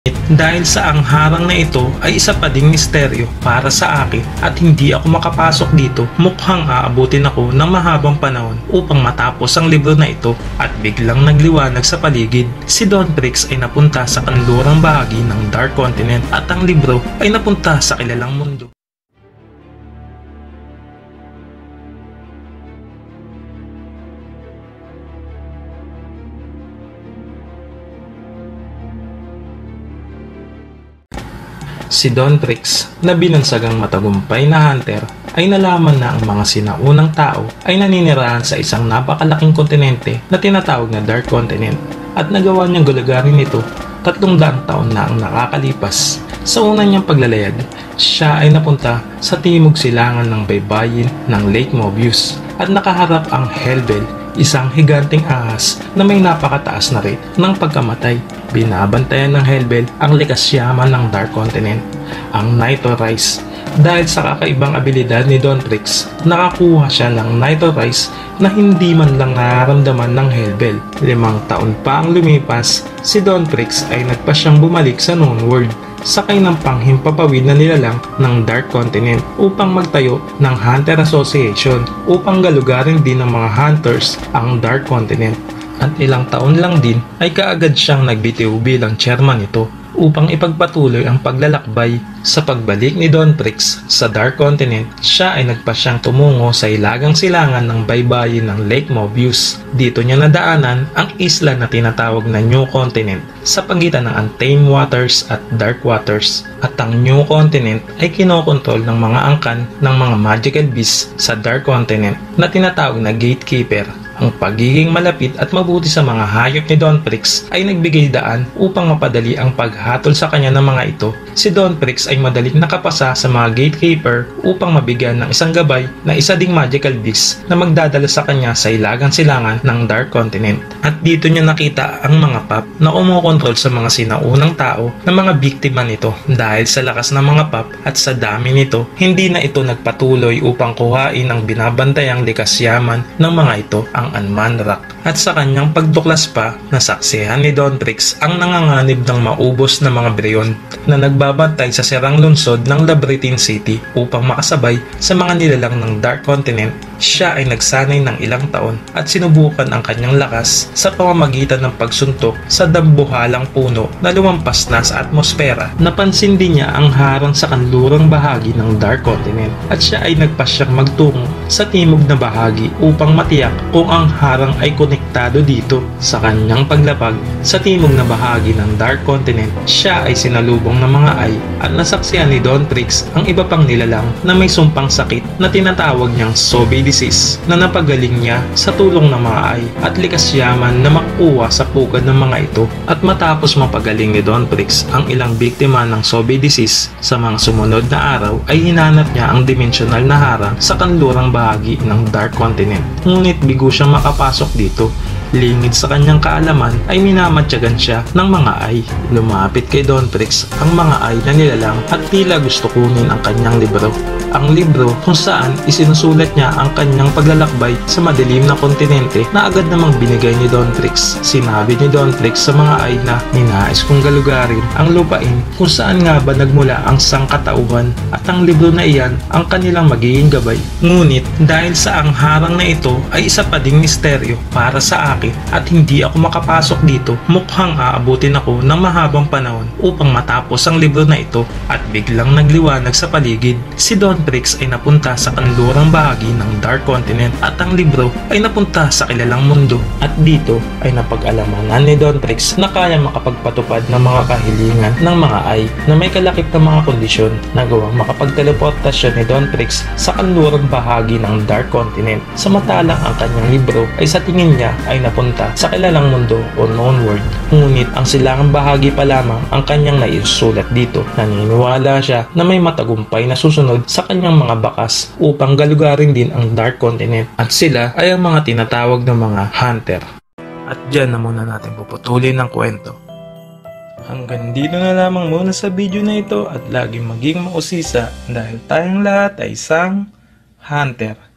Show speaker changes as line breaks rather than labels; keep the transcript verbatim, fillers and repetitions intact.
Dahil sa ang harang na ito ay isa pa ding misteryo para sa akin at hindi ako makapasok dito, mukhang aabutin ako ng mahabang panahon upang matapos ang libro na ito at biglang nagliwanag sa paligid. Si Don Prix ay napunta sa kanlurang bahagi ng Dark Continent at ang libro ay napunta sa kilalang mundo. Si Don Prix, na binansagang matagumpay na hunter, ay nalaman na ang mga sinaunang tao ay naninirahan sa isang napakalaking kontinente na tinatawag na Dark Continent at nagawa niyang gulagarin ito tatlong daang taon na ang nakakalipas. Sa una niyang paglalayag, siya ay napunta sa timog silangan ng baybayin ng Lake Mobius at nakaharap ang Hellbell, isang higanteng ahas na may napakataas na rate ng pagkamatay. Binabantayan ng Hellbell ang likas yaman ng Dark Continent, ang Nitro Rice. Dahil sa kakaibang abilidad ni Don Prix, nakakuha siya ng Nitro Rice na hindi man lang nararamdaman ng Hellbell. Limang taon pa ang lumipas, si Don Prix ay nagpa siyang bumalik sa known world, sakay ng panghimpapawid na nilalang ng Dark Continent upang magtayo ng Hunter Association upang galugarin din ng mga hunters ang Dark Continent. At ilang taon lang din ay kaagad siyang nagbitiw bilang chairman nito upang ipagpatuloy ang paglalakbay. Sa pagbalik ni Don Prix sa Dark Continent, siya ay nagpa siyang tumungo sa ilagang silangan ng baybayin ng Lake Mobius. Dito niya nadaanan ang isla na tinatawag na New Continent sa pagitan ng Untamed Waters at Dark Waters. At ang New Continent ay kinokontrol ng mga angkan ng mga magical beasts sa Dark Continent na tinatawag na Gatekeeper. Ang pagiging malapit at mabuti sa mga hayop ni Don Prix ay nagbigay daan upang mapadali ang paghatol sa kanya ng mga ito. Si Don Prix ay madaling nakapasa sa mga gatekeeper upang mabigyan ng isang gabay na isa ding magical beast na magdadala sa kanya sa ilagang silangan ng Dark Continent. At dito niya nakita ang mga pap na umukontrol sa mga sinaunang tao na mga biktima nito. Dahil sa lakas ng mga pap at sa dami nito, hindi na ito nagpatuloy upang kuhain ang binabantayang likas yaman ng mga ito, ang Unman Rock. At sa kanyang pagduklas pa, nasaksihan ni Don Prix ang nanganganib ng maubos na mga breyon na nagbabantay sa sirang lungsod ng Labyrinth City upang makasabay sa mga nilalang ng Dark Continent. Siya ay nagsanay ng ilang taon at sinubukan ang kanyang lakas sa pamamagitan ng pagsuntok sa dambuhalang puno na lumampas na sa atmosfera. Napansin din niya ang harang sa kanlurang bahagi ng Dark Continent at siya ay nagpasyang magtungo sa timog na bahagi upang matiyak kung ang harang ay konektado dito. Sa kanyang paglapag sa timog na bahagi ng Dark Continent, siya ay sinalubong ng mga ay at nasaksihan ni Don Prix ang iba pang nilalang na may sumpang sakit na tinatawag niyang Sobe disease na napagaling niya sa tulong ng mga ay at likas yaman na makuha sa pugad ng mga ito. At matapos mapagaling ni Don Prix ang ilang biktima ng Sobe disease, sa mga sumunod na araw ay hinanap niya ang dimensional na harang sa kanlurang bahagi ng Dark Continent. Ngunit bigo siyang makapasok dito. Lingid sa kanyang kaalaman ay minamatyagan siya ng mga ay. Lumapit kay Don Prix ang mga ay na nilalang at tila gusto kunin ang kanyang libro. Ang libro kung saan isinusulat niya ang kanyang paglalakbay sa madilim na kontinente na agad namang binigay ni Don Prix. Sinabi ni Don Prix sa mga ay na ninais kong galugarin ang lupain kung saan nga ba nagmula ang sangkatauhan at ang libro na iyan ang kanilang magiging gabay. Ngunit dahil sa ang harang na ito ay isa pa ding misteryo para sa akin at hindi ako makapasok dito, mukhang aabutin ako ng mahabang panahon upang matapos ang libro na ito. At biglang nagliwanag sa paligid. Si Don Prix ay napunta sa kanlurang bahagi ng Dark Continent at ang libro ay napunta sa kilalang mundo. At dito ay napag-alamanan ni Don Prix na kaya makapagpatupad ng mga kahilingan ng mga ay na may kalakip na mga kondisyon na gawang makapagteleportasyon ni Don Prix sa kanlurang bahagi ng Dark Continent. Samantalang ang kanyang libro ay sa tingin niya ay napunta sa kilalang mundo o known world. Ngunit ang silangang bahagi pa lamang ang kanyang naisusulat dito. Naniniwala siya na may matagumpay na susunod sa kanyang mga bakas upang galugarin din ang Dark Continent at sila ay ang mga tinatawag ng mga hunter. At dyan na muna natin puputulin ang kwento. Hanggang dito na lamang muna sa video na ito at laging maging mausisa dahil tayong lahat ay isang hunter.